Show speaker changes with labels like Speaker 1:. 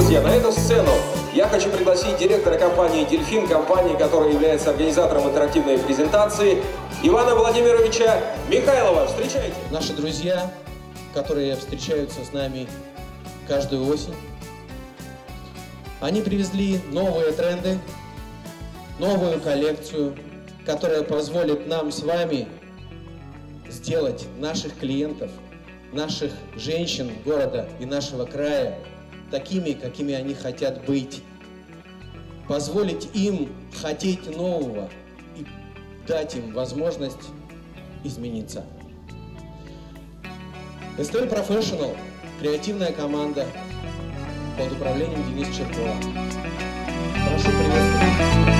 Speaker 1: друзья, на эту сцену я хочу пригласить директора компании «Дельфин», компании, которая является организатором интерактивной презентации, Ивана Владимировича Михайлова. Встречайте!
Speaker 2: Наши друзья, которые встречаются с нами каждую осень, они привезли новые тренды, новую коллекцию, которая позволит нам с вами сделать наших клиентов, наших женщин города и нашего края такими, какими они хотят быть. Позволить им хотеть нового и дать им возможность измениться. Estelle Professional – креативная команда под управлением Дениса Черкова. Прошу приветствовать.